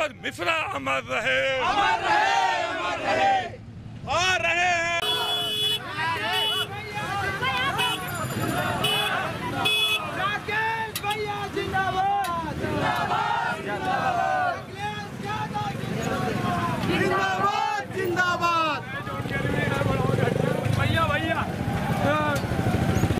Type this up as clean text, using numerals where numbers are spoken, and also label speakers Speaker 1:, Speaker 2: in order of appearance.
Speaker 1: पर मिसरा अमर रहे,
Speaker 2: अमर रहे, अमर रहे। आ रहे हैं राकेश भैया जिंदाबाद, जिंदाबाद, जिंदाबाद।